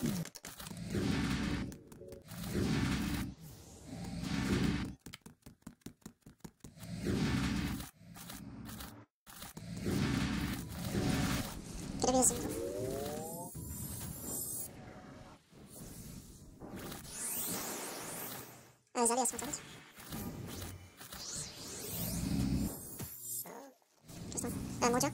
Kita bisa zoom tuh. Zalia sama banget. Terus Moja.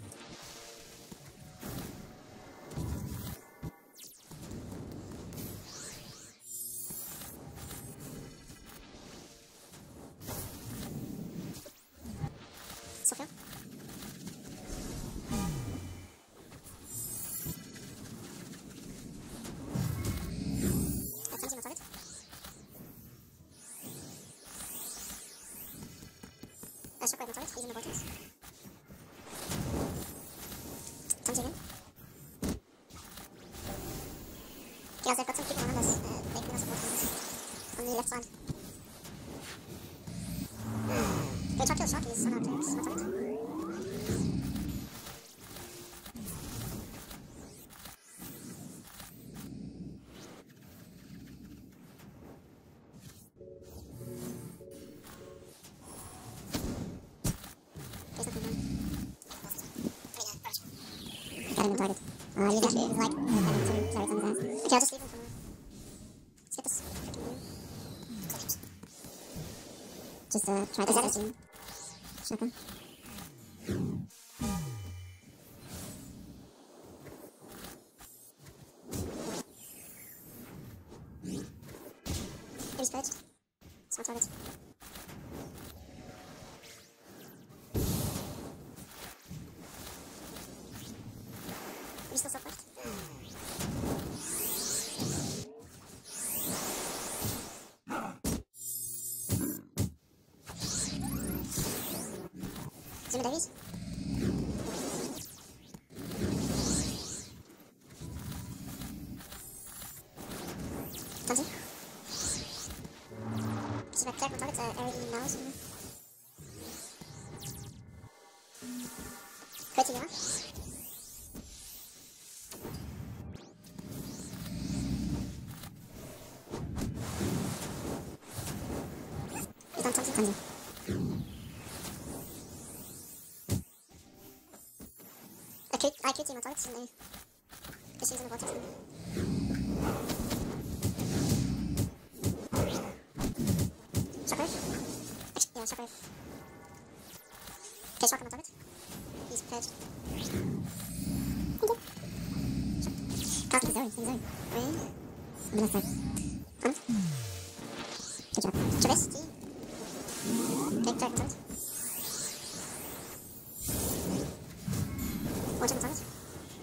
Sofia. Tanji sama target. Shockwave sama target. He's in the vortex. Tanji again. Guys, they've got some people around us. They can support on the left side. Okay, try to kill Shock. He's somehow doing this. What's on it? Got him on target. You got me, like, having two targets on his ass. Okay, I'll just leave him for now. Let's get this freaking blue. Just, try to get it. Shotgun. He's purged. It's not target. Are you still self-pushed? Zoom Davies. Tanzi. She's back there. Target's already mouse. Crazy, yeah? He's done Tanzi. I could see my targets in the issues in the vortex. Shockwave? Actually, yeah, Shockwave. Okay, Shock on my target. He's prepared. Okay. Cast in zone. Really? On the left side. On. Good job. Travis, T. Okay, target on target. Watch on the target.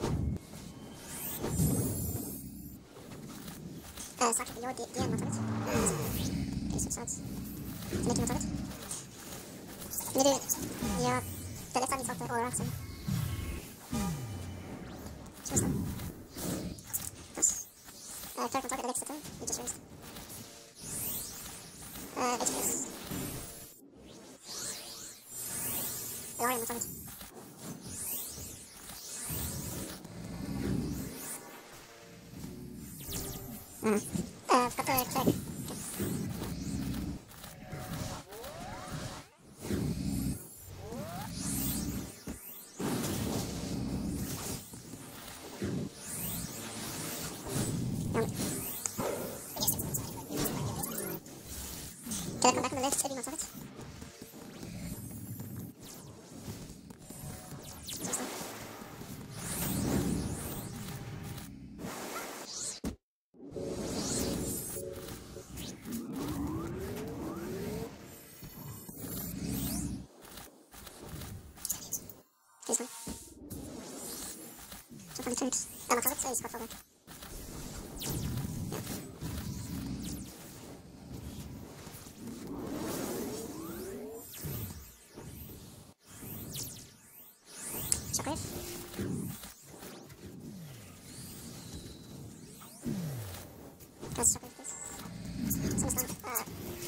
Saki, you're the end on target. Okay, switch sides. Making on target. Maybe, yeah, the left side is off the aura, so. Switch them. Nice. Target on target, the next turn. You just raised. HPS. Aura on the target. I've got the check. Can I come back on the left, saving my target? He's fine. Jump on the turrets. My target says got fallback. Shockwave. That's Shockwave, please. Someone's down.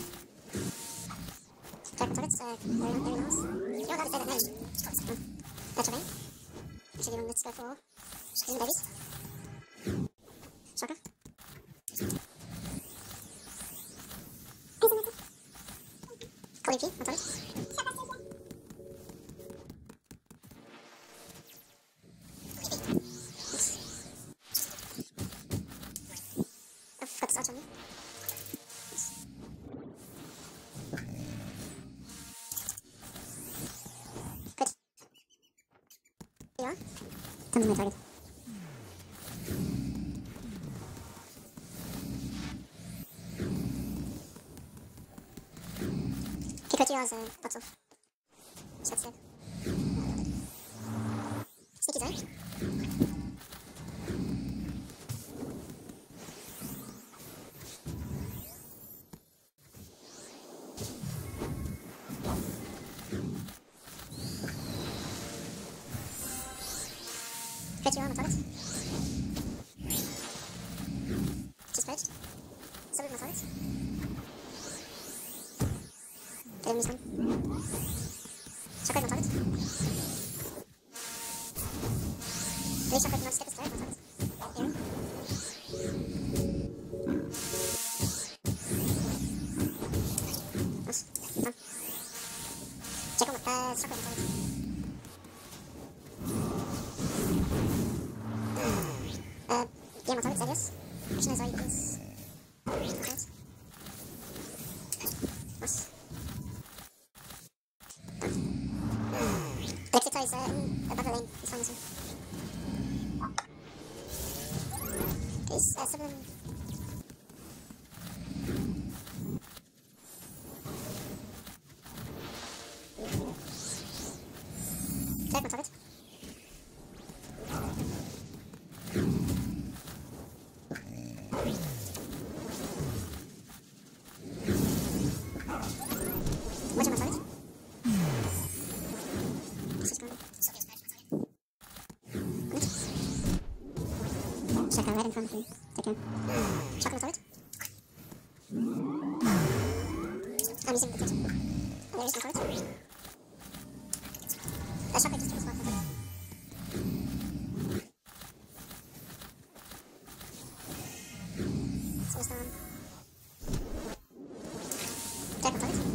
Target's very nice. You don't have to say that name. That's okay. Actually, let's go for Davies. Shockwave. Call EP, on target. I've got this arch on me. Good. You are? Comes my target. Keep your lots of shots there. Sneaky zone. Get your arm on target. Just purged. Summon my target. Get him this one. Chakra on target. Release chakra not skip his turret on target. Here. Nice. Done. Check on the chakra on target. Yeah, my target's Elias. Action is already is. Nice. Nice. Lexita is above the lane. He's fine this one. He's 7. Take my target. Watch on my target. This is going. Good. Chakra right in front of you. Take care. Chakra on target. I'm using the kitchen. There is my target. Chakra just took a spot on target. So it's down. Take my target.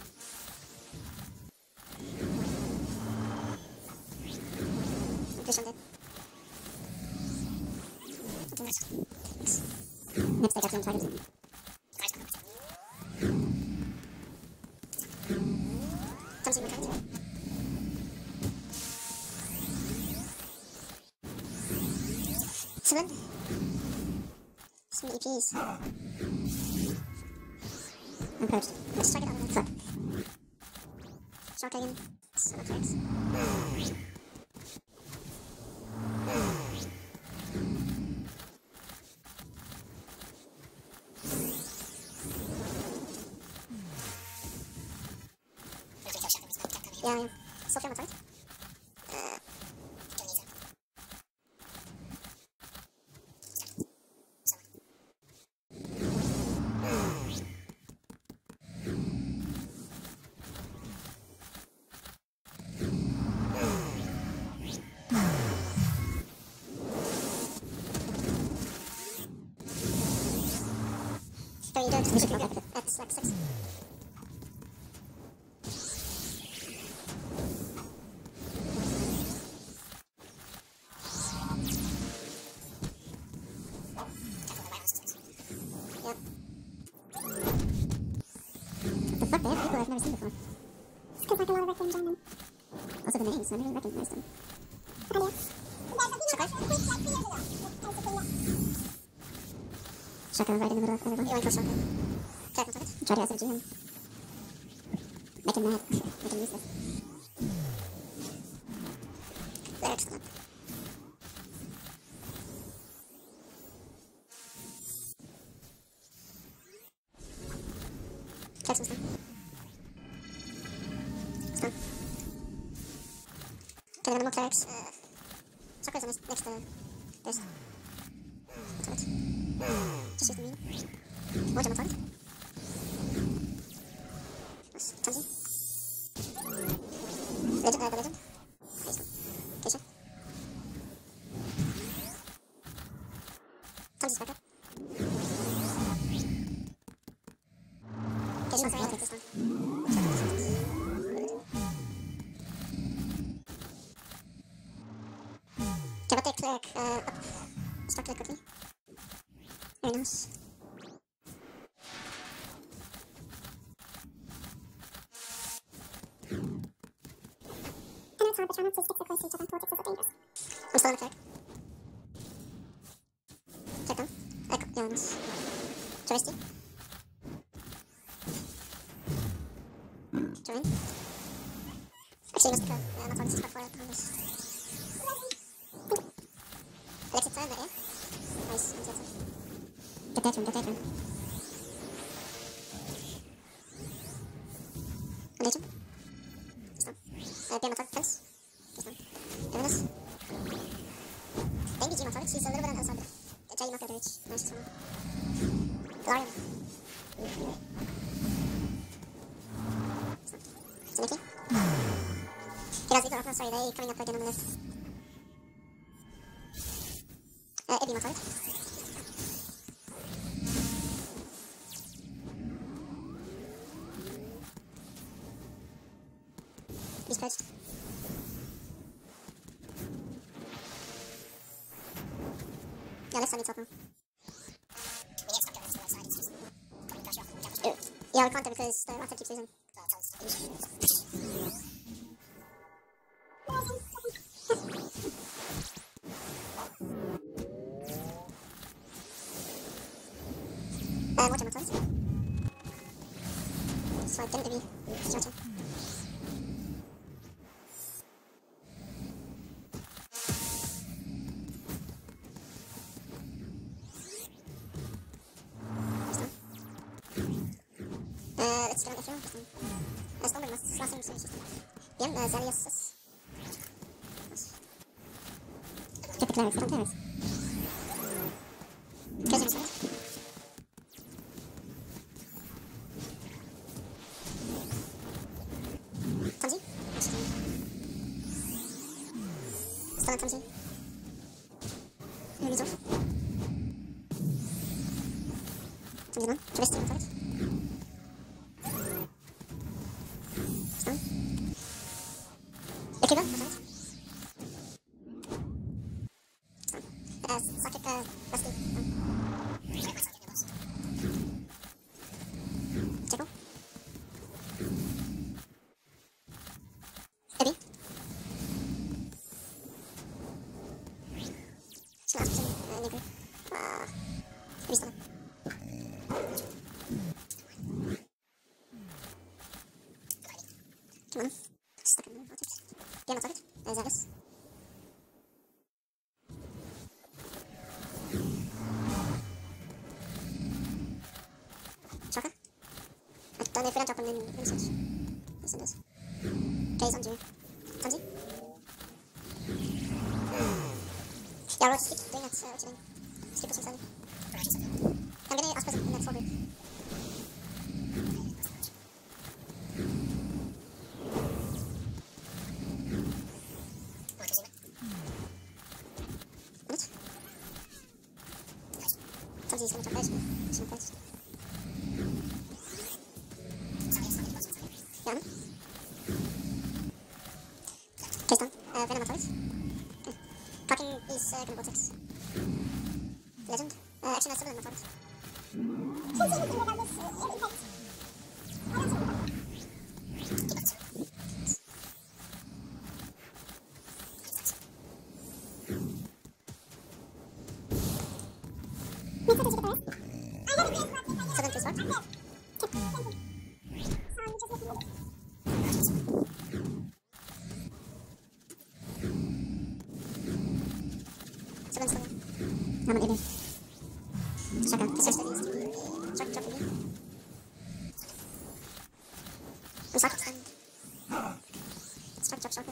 Fish on dead. Okay, nice. Thanks. Next, I got you on target. Comes in my target. Summon. Some EPs. I'm purged. Let's try it out of the fuck. Shark again. Son of tricks. Yeah. Still feel my target. Can you do it? That's like 6. Yep. The fuck, they have people I've never seen before. This could like a lot of rec games on them. Also the names, I never recognized them. Chakra right in the middle of everyone. You want to kill Chakra? Try to SMG him. Make him mad. Make him useless. They're excellent. Jackson's done. It's done. Okay, then more clerics. Chakra's on next to this. Target. Just use the mean. More on target. Nice. Tanzi. Legend, the legend. Nice one. Keisha. Tanzi's back up. cleric up. Start cleric quickly. Very nice. And it's hard, but try not to stick so close to each other. Politics is so dangerous. I'm still on the cleric. Cleric down. Yeah, nice. Travesty. Join. Actually, he must go. I'm not talking to for it. Elixir turn, yeah? Nice. Get that one, get that one. Legion. Stop. Bear Motor, fence. Just down. Luminous. Dengi G Motor, he's a little bit on the other side. J Motor, Rage. Nice, just one. Galarian. Sneaky. He does either, sorry, they coming up again on the left. Ebi Motor. He's purged. Yeah, left side needs help now. Yeah, we can't because the water keeps losing. Water Motor. So I didn't be stretching. Let's go with everyone. Stormwind must last him soon. Yeah, Zalius. Get the clerics, don't clerics. Clerics inside. Tanji. Still on Tanji. He's off. Tanji's on. Travesty on target. Stun. Ikiga, on target. Stun. Psychic, Rusty. Tickle. Ebi. Last person, Nigru. Ebi's still on. Come on. Stuck in the water. Yeah, target. Zalius. Shocker. If we don't drop him, then we'll switch. Yes, it does. Okay, he's on Junior. Tanji. Yeah, we'll just keep doing that. What you doing? Just keep pushing slowly. I'm gonna ask present in that full group. Tanji's gonna drop those. Some first. Yeah, on. Okay, done. Venom on target. Okay. Talking is gonna vortex. Legend. Actually, no, Summoner on target. Southern please start. Southern still in. I'm an idiot. Shaka, this is steady. Chuck again. I'm stuck. Chuck.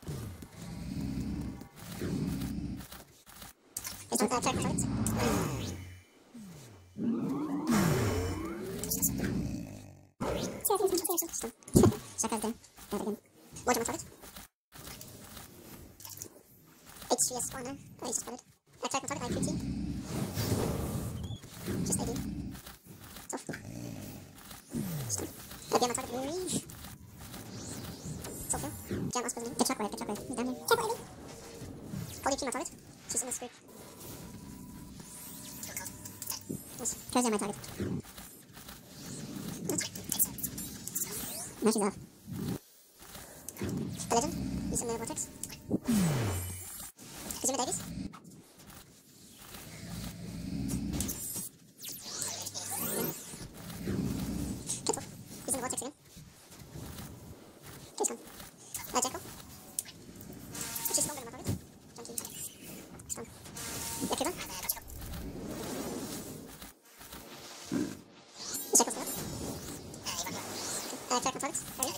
He's on check target. Shaka's there. There again. Water on target. HCS spawner. Oh, he's just spotted. Attack on target, I 50. Just AD. It's off. Stun. Again on target, really. It's off here. Jam us positioning. Get Shockwave. He's down here. Check AD. Holy team on target. She's in the script. Yes, Curse my target. Now she's off. The legend is in the vortex. Is it Davis? Careful. He's in the vortex again. He's gone. Jacko. She's stronger than my target. Thank you. Strong. Yeah, Kidon. Jacko's gone. Jacko target. Ready?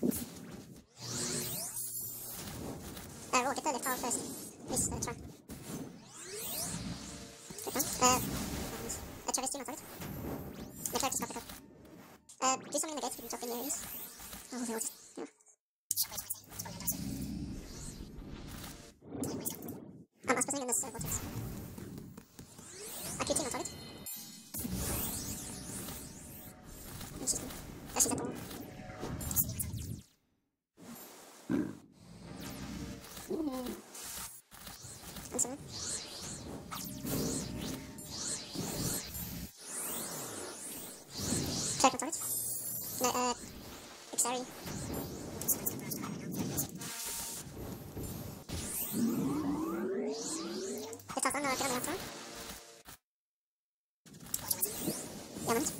Roll, get the left tower first. Miss the try. Get down. Travis team on target. The character stop the cup. Do something in the gates, we can drop in the areas. Oh, yeah. I'm pressing in this vortex. Acute team on target. She's gone. She's at the wall. I'm sorry. Check on target. No, Xari. The top on the tower. Yeah, man.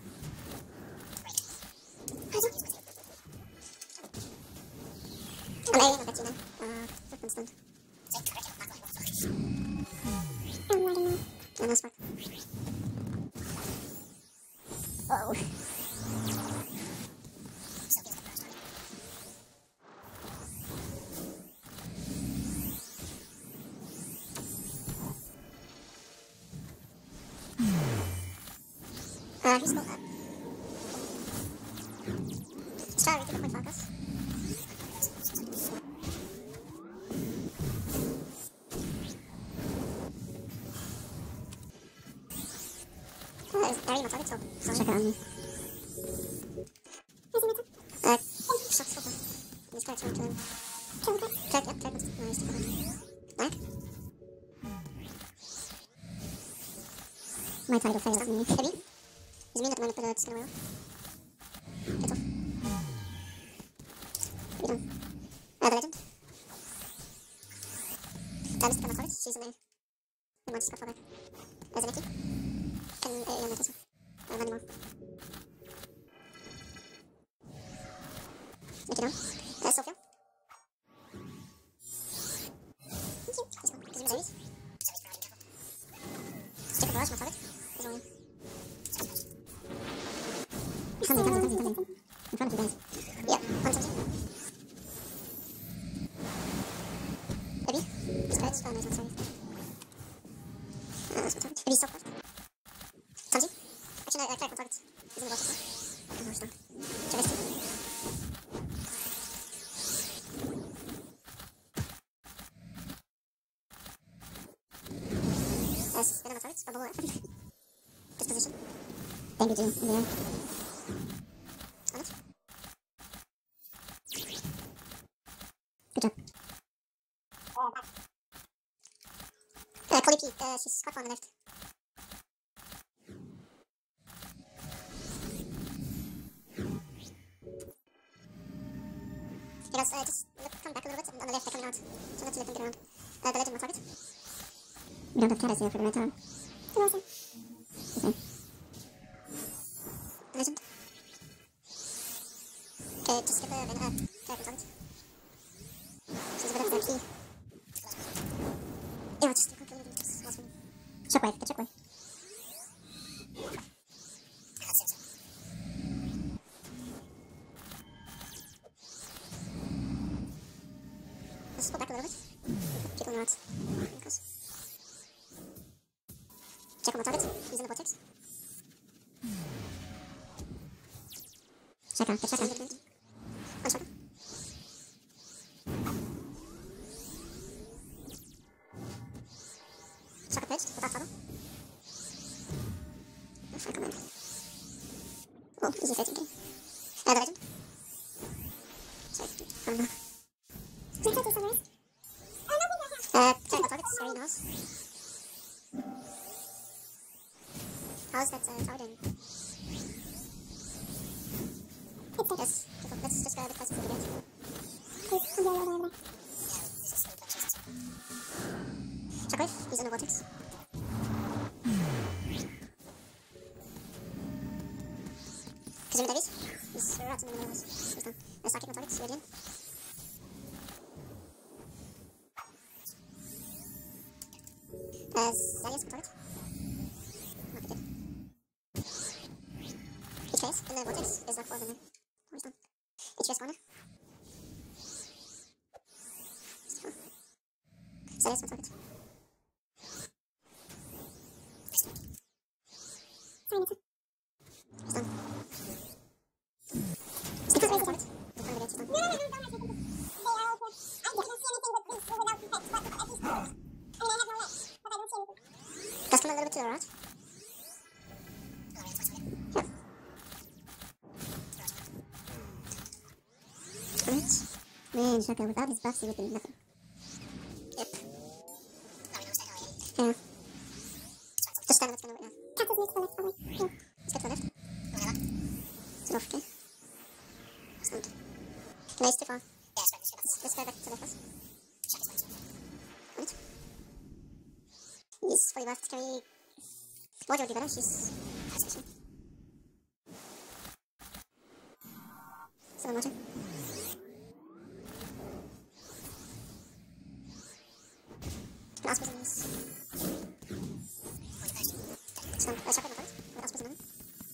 I'm aiming on Bettina. That's done. I don't know. Yeah, no smart. Oh. He's still up. Sorry, we took a point focus. Is Ari my target? So check it on me. Shots so far. These guys trying to check, yep, check. Nice. Black. My title fails me. Heavy. He's mean at the moment, but it's gonna roll. Get off. Be done. The legend. Alice can target. She's in there. We want to go back. There's a Nikki. Can on that as well. Anymore. Nikki down. Sophia. Thank you. He's gone. Is it Mercedes? Check the barrage, my target. He's rolling. Something. In front of you guys. Yeah, 117. Maybe? He's great. Oh, no, he's not sorry. That's my target. Maybe he's so fast. Tanji? Actually, no, character target. He's in the water now. Oh, no, he's not. Travis team. Yes, they're on the targets. Bubble up. Disposition. Thank you, Jim. In the air. On it. Good job. Collie P, she's squat on the left. You guys, just come back a little bit. On the left, they're coming out. So let's let them get around. The legend on target. We don't have Caddis here for the red tower. It's awesome. Okay. The legend. Okay, just get the character target. She's a bit of the key. Yeah, just keep killing them. Last one. Shockwave, get shockwave. Let's pull back a little bit. Keep on the rocks. Check on the target. He's in the vortex. Check on, get check on. One shot. Shock pitched without trouble. Come on. Oh, easy 13k. The legend. Sorry, I don't know. Check the targets, very nice. How's that tower doing? It's dangerous. Let's just go a bit closer to the gate. Please, come here, over. Shockwave, he's in the vortex. Kazumi Davies, he's right in the middle of this. He's done. Let's start keeping the targets, Radiant. Zalius on target. Not good. HKS in the vortex is like 4 of them there. He's done. HKS corner. Zalius on target. He's done. Stick on the target. He's on the gate, he's done. Just come a little bit to the right. Yep. Alright. Man, Shaka, without his buffs, he would be nothing. Yep. Yeah. Just stand, let's go right now. Let's get to the left. Is it off, okay? Stand. No, it's too far. Let's go back to the left first. Right. He's fully buffed. Can we... Mojo would be better, she's... Still on Mojo. Can Asper's in this? Stand. Shaka in the front. With Asper's in the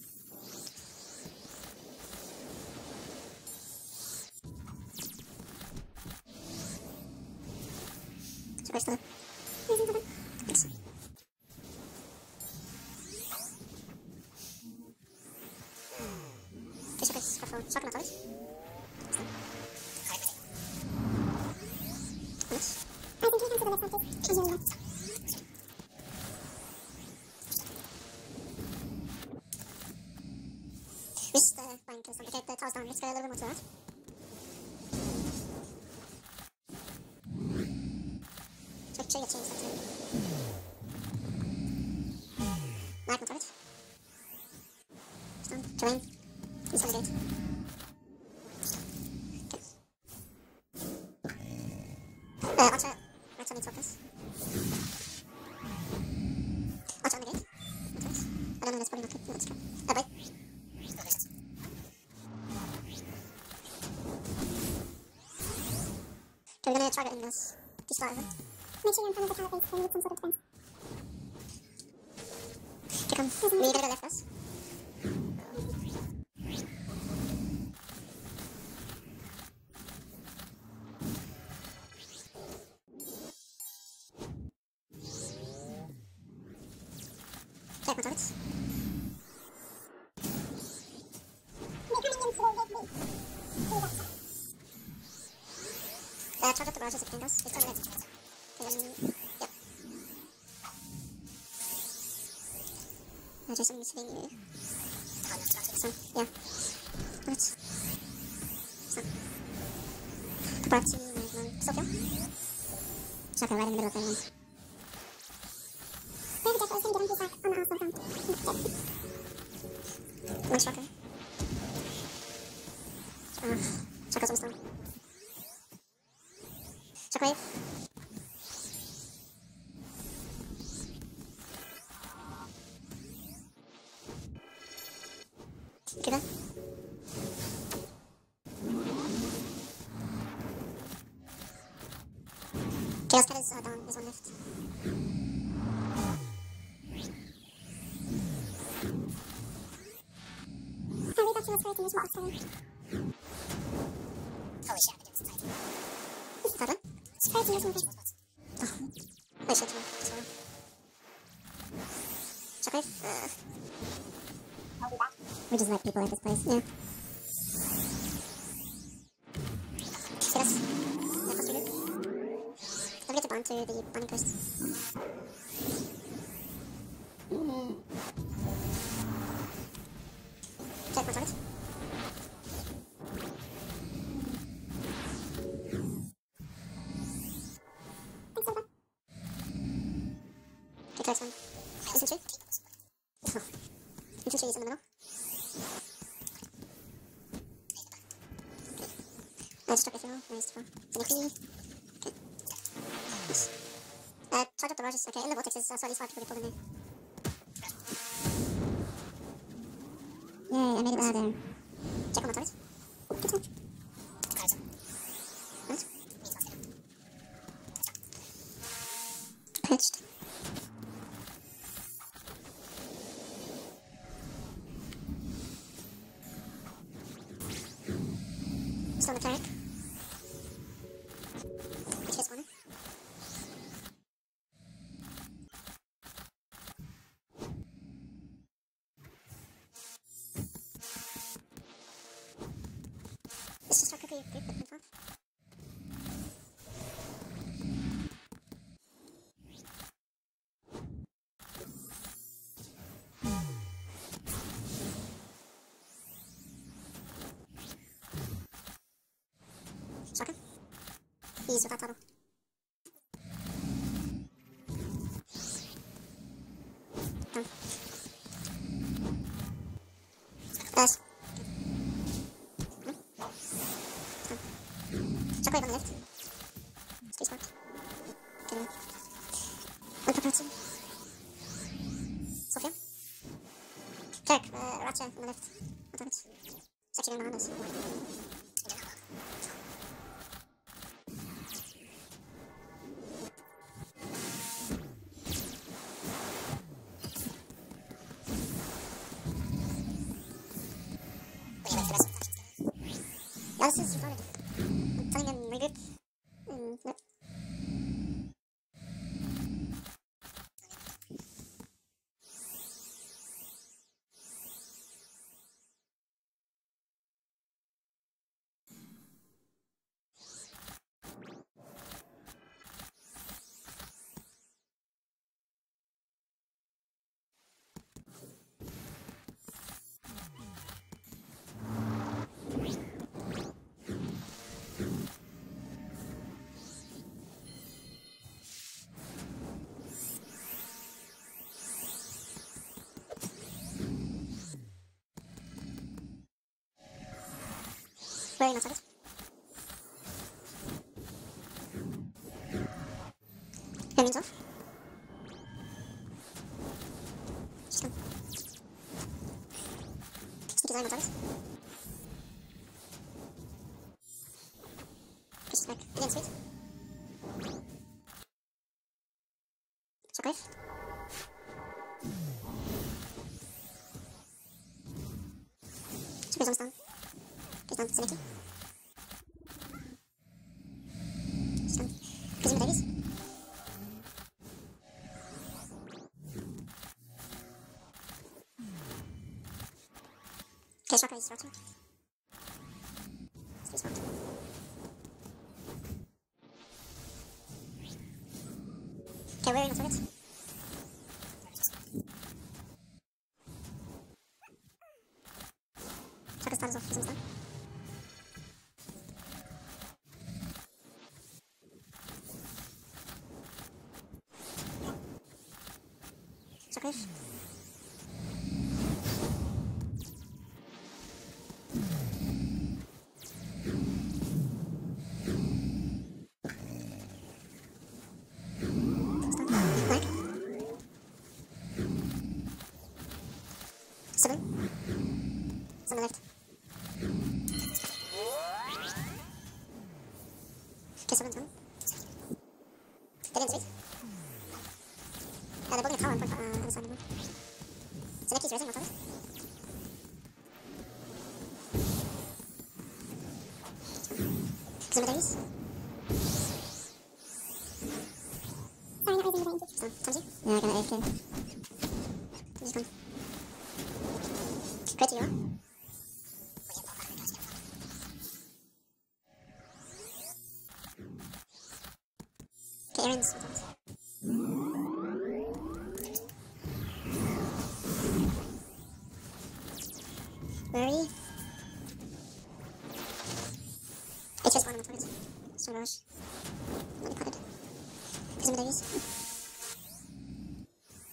Shaka's still there. Thanks. Shaka's careful. Shaka on the target. Nice. I think he can to the left side, please. I'm left. Missed the bank or something. Okay, the tower's down. Let's go a little bit more to the right. Check your chains, that's it. Mag on target. Stand. Terrain. He's on the gate. Okay. Archer. Archer needs focus. Archer on the gate. Nice. I don't know, that's probably not good. No, let's go. Bye. Okay, we're gonna try to end this. Start over. Make sure you're in front of the tower base, we need some sort of defense. Okay, come. We gotta go left first. Check my targets. Charge up the barrages if you can, guys. It's on the left. Yep. Jason is hitting you. So, yeah. Alright. So. Back to Sophia. Shaka right in the middle of the room. Maybe Jack is going to get on the house of them. One Shaka. Shaka's almost down. Shockwave. Okay, then. Chaos Cat is down, there's one left. I read that she was going to use water. Holy shit, I think it's tight. Is that one? It's very to use water. Oh. Holy shit, sorry. Shockwave, I'll be back. We just like people at this place, yeah. See us? Yeah, close to you. Don't forget to bond to the bonding post. Check my target. Thanks, Zelda. First one. Infantry. Infantry is in the middle. Destruct if you will. Nice throw. Technically. Okay. Nice. Charge up the Rogers. Okay, in the vortex is slightly smart to put in there. Yay, I made it out of there. Check on the target. Good time. Nice. Pitched. Still on the turret. Which is one. Let's just start quickly group with info. Shotgun. Ease without trouble. Done. Pass. Shockwave on the left. Stay smart. Get in. One paparazzi. Sophia. Kirk, Ratcha on the left. On target. It's actually going behind us. Yeah, this is retarded. I'm telling them regroup. Nope. Wearing on target. Hemmings off. She's done. Sneaky line on target. Pushes back. Again, sweet. Shockwave. Shockwave's almost down. He's done. Sneaky. She's done. Prism Davies. Okay, Shockwave is Ratcha. Stay smart. Okay, wearing on target. Shockwave starts off. Prism's done. Shockwave. Black. 7. It's on the left. Okay, 7's done. Dead end sweet. They're building a tower on point, other side of the room. Zeneki's raising on target. Zuma Davies. Sorry, not raising the range. So, Tamsi? Yeah, I got an AFK. Tamsi's gone. Great to you are. Okay, Aaron's on target. Where are you? It's just one on the target. So rush. Not covered. Zuma Davies.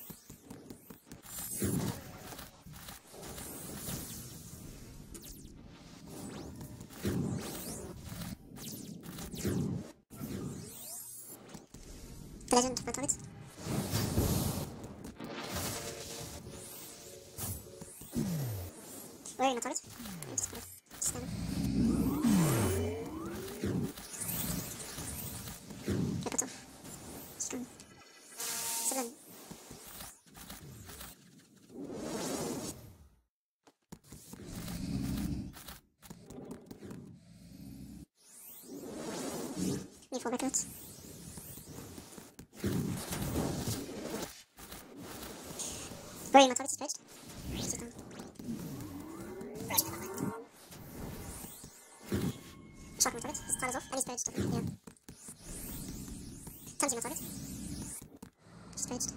legend my target. Where are my target? I just gotta stand up. Okay, cut off. Strong. 7. Me 4 backwards. Where are my targets stretched? Sit down. Shock my target. His cloud is off. And he's stretched. Yeah. Touch my target. Stretched.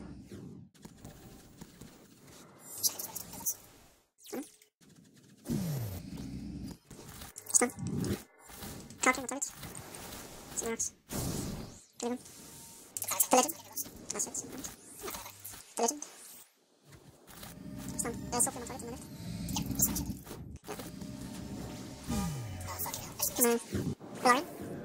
Stun. Crouching my target. See the rocks. Kill him. The legend. That's it. The legend. Stun. Soap my target in the left. Lauren.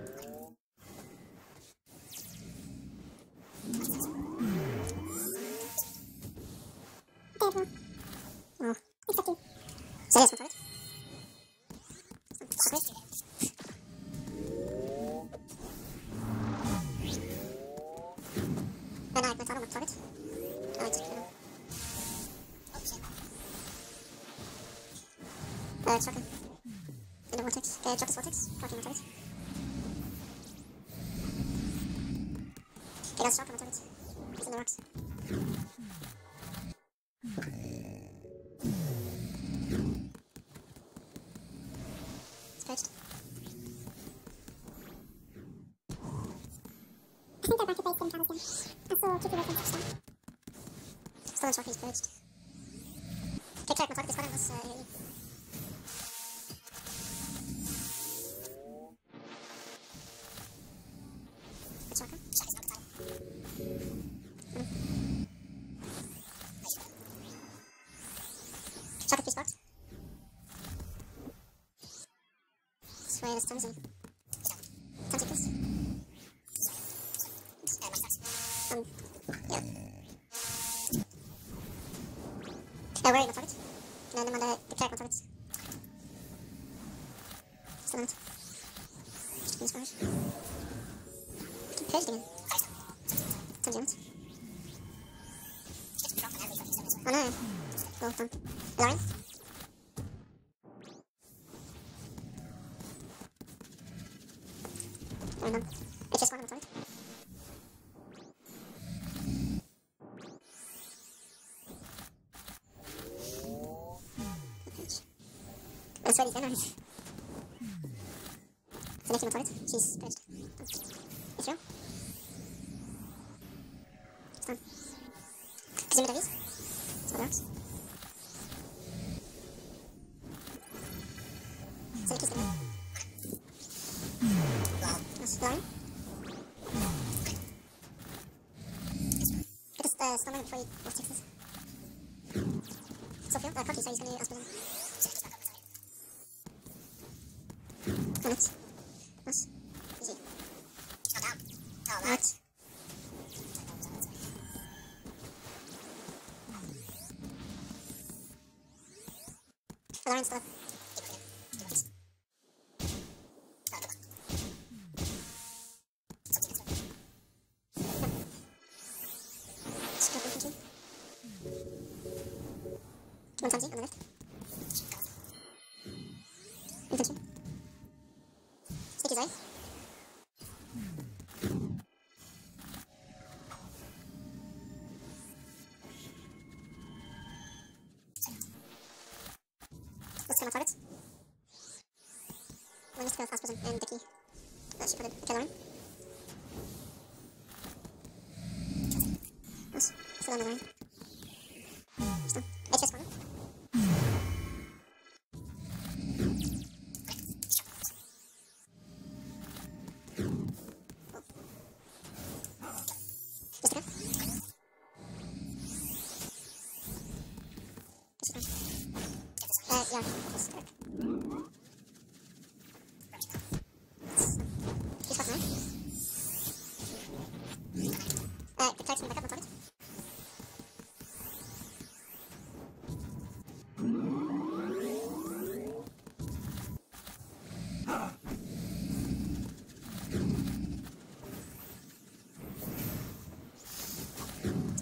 Oh. So yes, my target. Okay. And I have my target. I just kill him. Chaka. In the vortex. Chaka's vortex. Crouching my target. Okay, that's Chaka my target. He's in the rocks. Stretched. I think they're back to base getting counters again. I saw Kiki working touchdown. Still on Chaka, he's purged. Okay, correct, my target is one unless AE. Chaka. Chaka's not the title. Chaka 3 sparked. Sway this Tamsi. Tamsi, please. Yeah. Where are my target? No, I'm on the cleric my targets. Still on it. Just being squash. Purged again. Tamsi on it. Oh no. Well done. Lauren? Lauren done. HS1 on the target. That's where he's in. So next on the target. She's purged. It's real. Stun. Kazumi Davies. So works. So he keeps getting it. That's Lauren. Get this stun moment before he both takes this. Sophia, cocky, so he's going to ask for them. On it. Nice. Easy. Right. Lauren's still up. One Tamsi on the left. Infantry. Sneaky Zai. Let's kill my targets. One needs to go fast prison and the key. She put it. Okay, Lauren. Nice. Still on the line. Still. HS corner. Just a go. Yeah, just correct. He's got 9.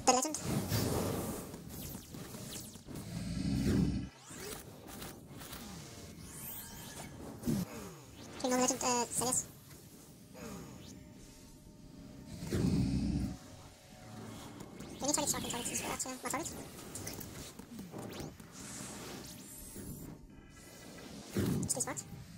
The legend. King of Legend, Serious. Any target shocking targets is without my target. Stay smart.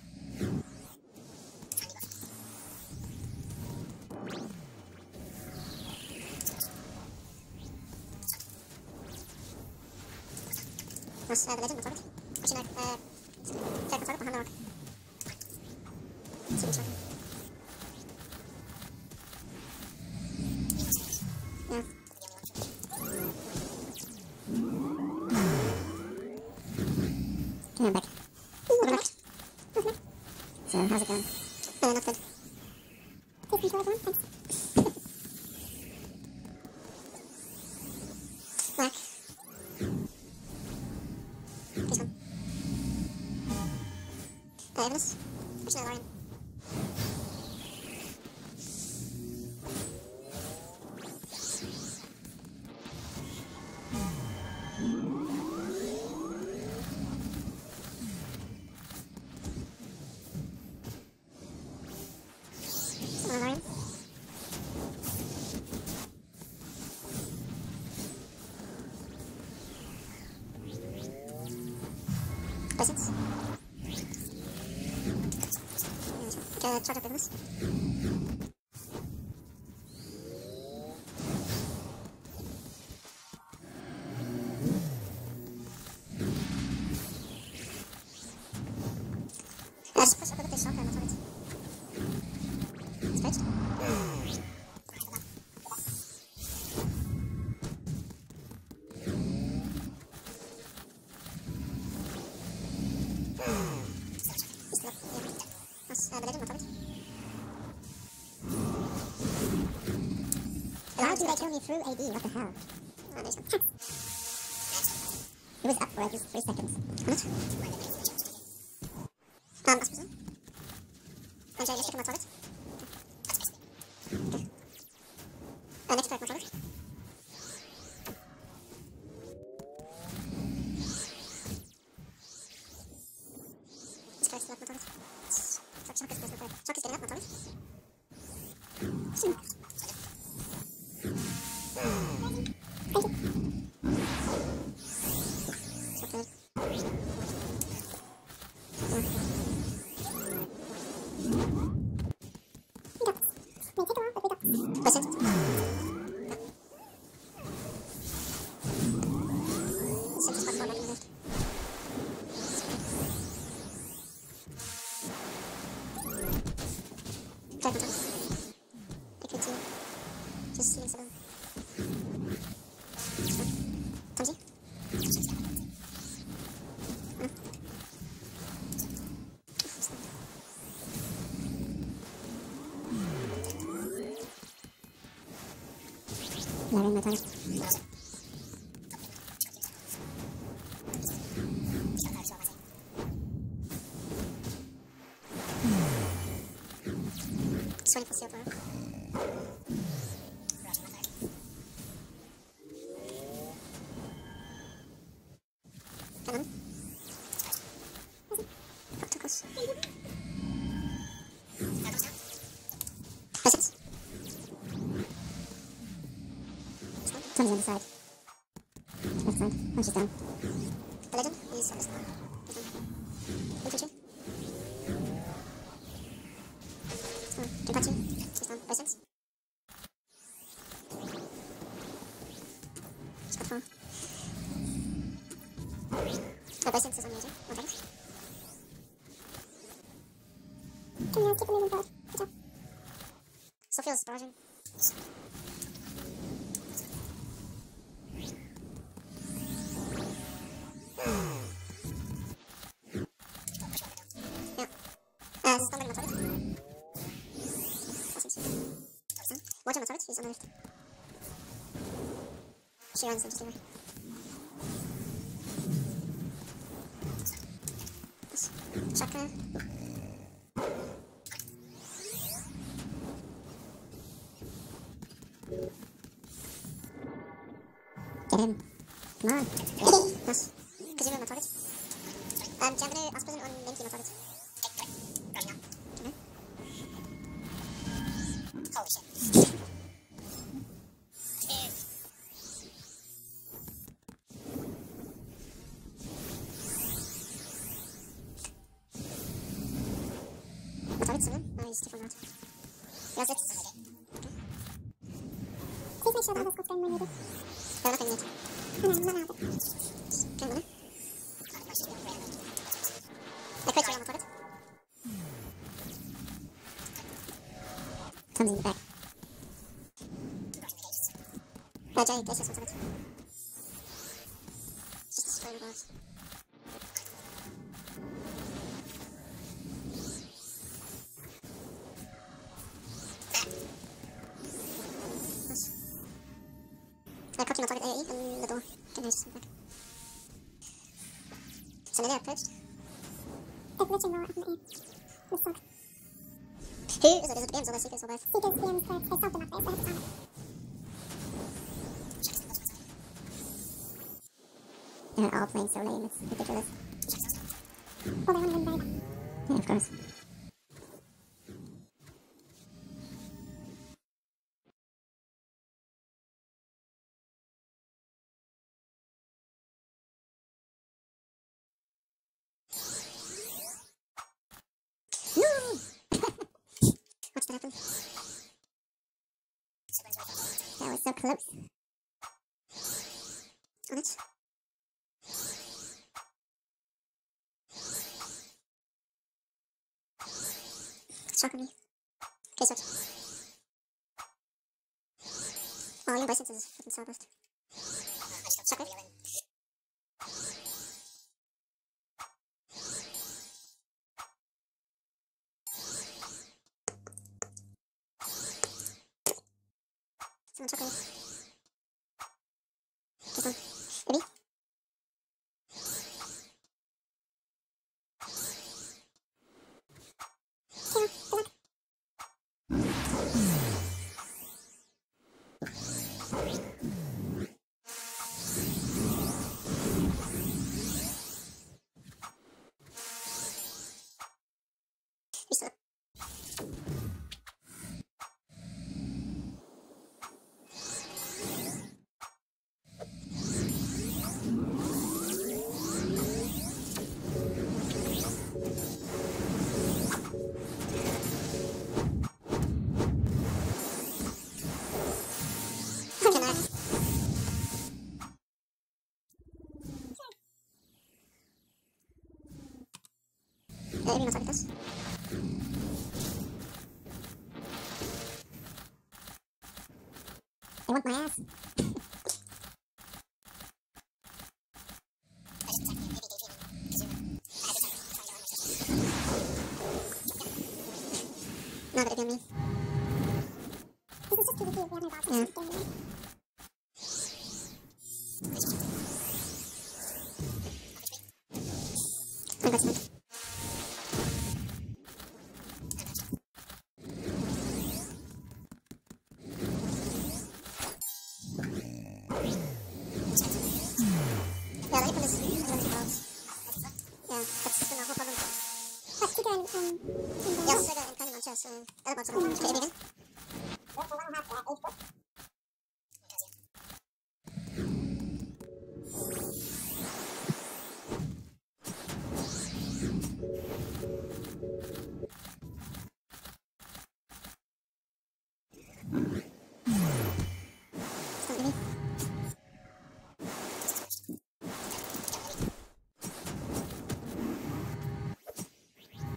Nice, the legend, my target. Actually, no, take my target behind the rock. See me shocking. Yeah. Okay, I'm back. Welcome back. So, how's it going? Not good. Take control of one, thanks. Black. This one. Evanus. Actually, Lorian. Lorian. Presence. Okay, charge up Evanus. Just push up with the shocker on the target. Stretched. Still up, yeah. Nice, the legend, my target. How did they kill me through AD? What the hell? Oh, there's one. He was up for at least 3 seconds. What? Last person. And Jay, just check my target. Okay. Next strike, my target. This guy's still up, my target. Shock is my target. Shock is getting up, my target. Thank you. Just seeing some. Tomsy? Lowering my target. Just waiting for seal tomorrow. Come on. Got too close. Presence. Tom's on the side. Left side. Oh, she's down. The legend is on the side. Infantry. Kenpachi. She's down. Presence. She's got 4. Oh, Presence is on major. One target. Can you keep the movement forward? Good job. Sophia's barraging. Yeah. Somebody on the target. Watch on the target, he's on the left. She runs into the right. Chakra. Get him. Come on. Nice. Could you move my target? I'm gonna ask prison on main key my target. Okay. Holy shit. My target's in. No, he's too far out. Yes, it's. Okay. Please make sure that this goes going when needed. They're nothing neat. No, no, no. Okay, no. I quit on the target. Comes in the back. Jay, this is what's on it. Just destroy the balls. Nice. I caught him on target AE and the door. Can I just back? So now they're approached. It's glitching lower up in the air. This sucks. Who is it? Is it the BMs or the Seekers or both? Seekers, BMs, they stopped them up there, so I have to arm it. They're all playing so lame, it's ridiculous. Well, they want to win very bad. Yeah, of course. No! What's gonna happen? That was so close. On it. Shock on me. Okay, switch. Oh, your license is fucking starburst. Shocker. Someone shocker. Just one. Maybe? Kayla, good luck. Reset. Can I? Maybe not like this. They want my ass. No, but it'd be on me. This is just PvP, we have no gods. Yeah. It's game, right? I'm going to make. Yeah, let me put this in the balls. Yeah, that's the whole problem. But Seeker and Yeah, Sega and Candyman chess. Other bots are okay, again. Don't give me.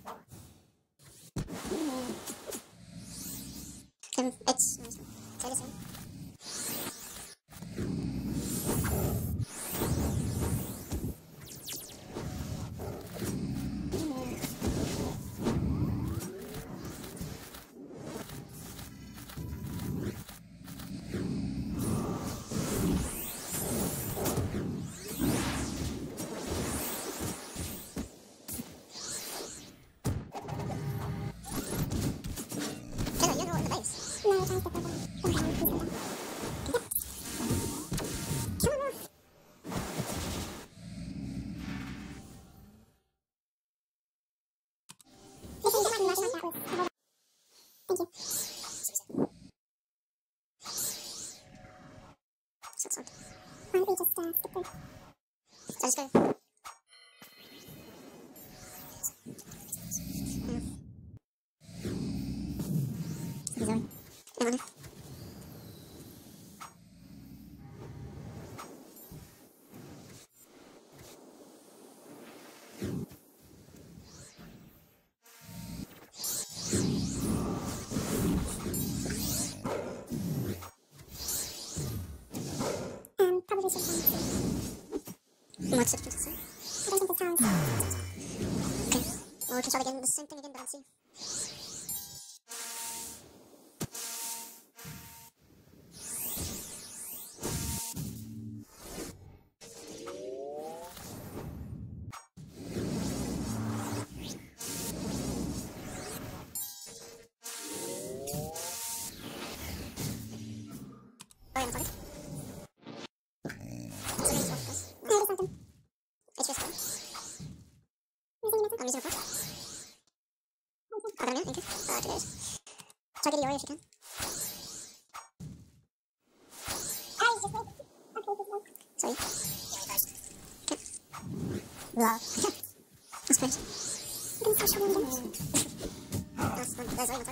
It's nice. Say the same. sword. Why don't we just skip through? So just go. Yeah. Zoe. Emma. Probably should find What's it say? I don't think this house. Okay. Well, we can try again. The same thing again, but let's see. Oh, yeah, I'm sorry. No, there's something. I'm using a fork. Thank you. Cheers. Try to get Yori if you can. Sorry. Okay. Love. That's great. That's Yori, I'm sorry.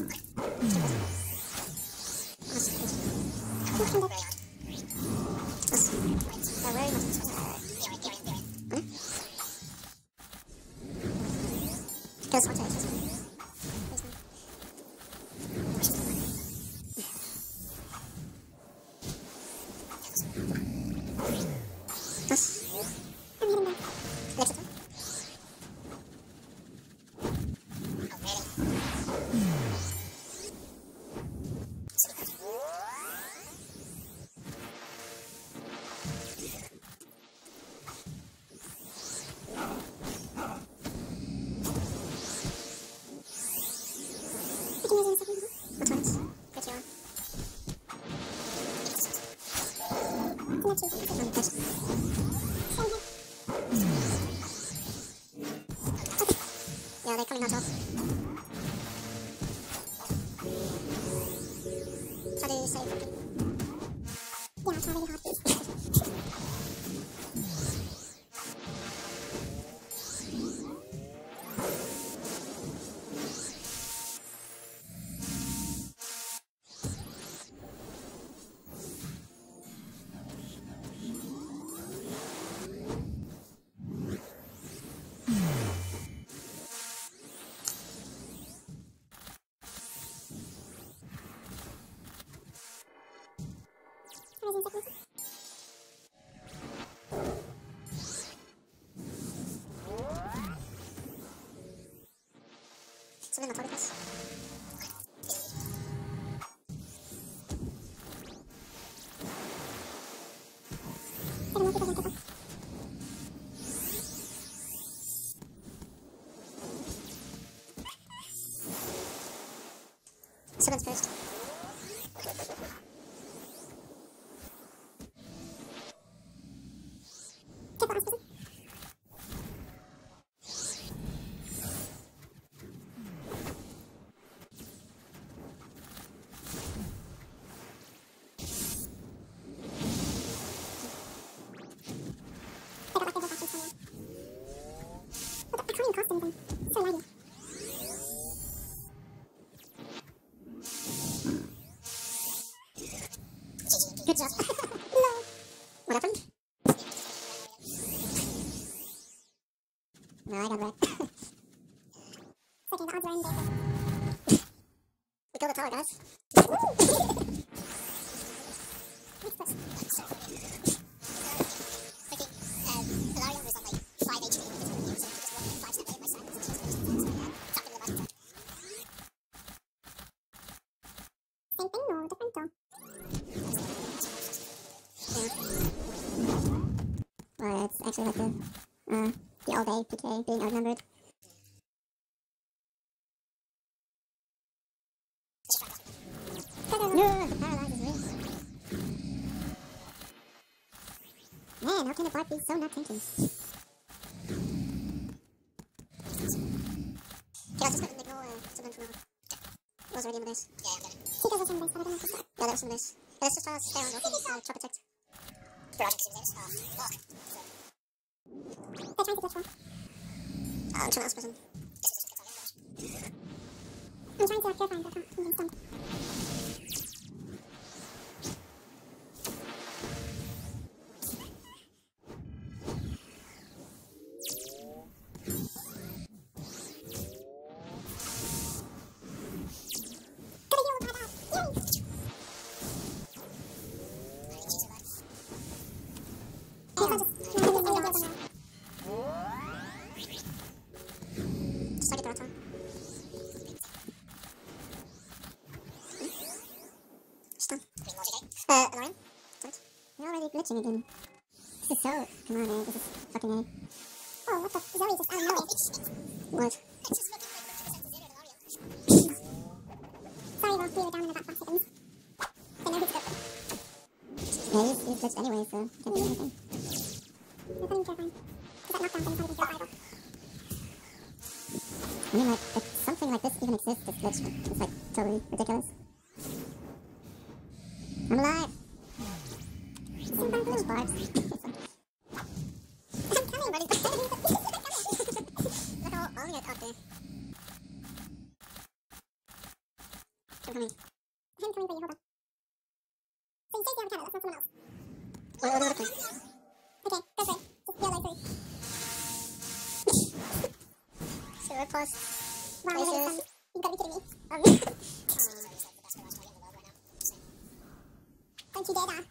Very much. Because what's it? I'm hitting back. Let's go. Which ones? Which you Yeah, they're coming out off. How do you say it? Yeah, it's already hot. Something on top of this. Someone's first. Good job. No. What happened? No, I got wrecked. Okay, the odds are in there. We killed the tower, guys. Next push. Galarian was on like 5 HP. So he just walked 5 steps away my side. Same thing or different though? Well, it's actually like the all-day PK being outnumbered. No, the paralyze is real. Man, how can a bot be so not tanking? Okay, I'll just ignore something from over. What was already in the base? Yeah, I'm getting it. She does it in base, but I don't know if it's Yeah, that was in the base. Yeah, let's just stay on, okay? Chop attack. They're trying to glitch one. I'm trying to ask person. I'm trying to purify him, but I can't. I'm getting stunned. Just like it the right time. Stun. Lauren? What? You're already glitching again. This is so... Come on, man. This is fucking A. Oh, what the? Zoe just out of nowhere. What? Sorry, Ross, we were down in about 5 seconds. They know who's good. Yeah, he's glitched anyway, so can't do anything. They're putting purifying. Because that knockdown thing is not even purifiable. I mean, like, if something like this even exists, this glitch, it's like totally ridiculous. I'm alive! Glitch bars. I'm coming, buddy. Look how all you got up there. Keep coming. I'm coming for you, hold on. So you say you have a camera, that's not someone else. What are the place? Okay, go for it. Just yell like 3. Sure, pause. Wow, you're Places. really stunned. You've got to be kidding me. Don't you dare die.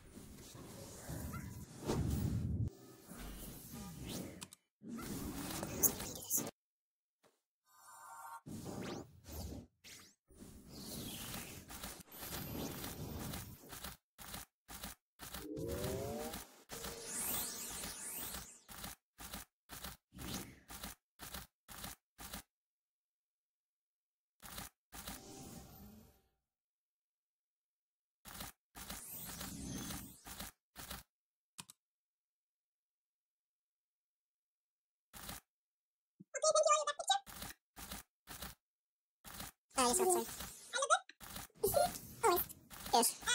Okay, thank you all. Your back picture. Yes, that's right. I look good? Always. Yes.